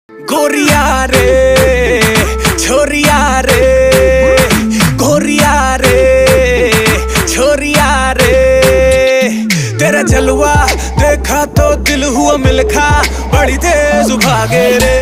गोरिया रे छोरिया रे, गोरिया रे छोरिया रे, तेरा जलवा देखा तो दिल हुआ मिलखा, बड़ी तेज भागे रे।